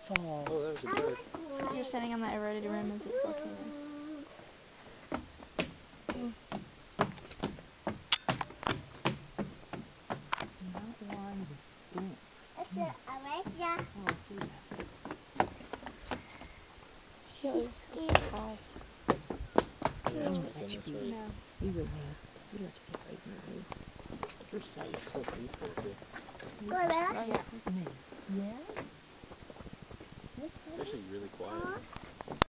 fall. Oh, that was a bird. Since you're standing on that eroded rim of this volcano. Not one the Sphinx. It's a orange. Oh, see that. Hi. Yeah, it's within this way. No. You would have. You'd have to get right in the road. You're safe. Look, he's there too. Go there. Me. Yes? It's actually really quiet.